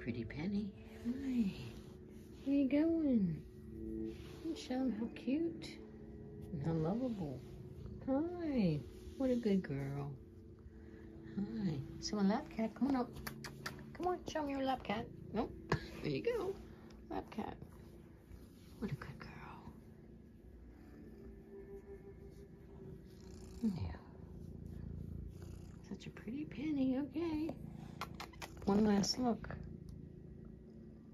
Pretty Penny. Hi. Where you going? Show them how cute and how lovable. Hi. What a good girl. Hi. So a lap cat, come on up. Come on, show me your lap cat. Nope. There you go. Lap cat. What a good girl. Yeah. Such a pretty Penny. Okay. One last look.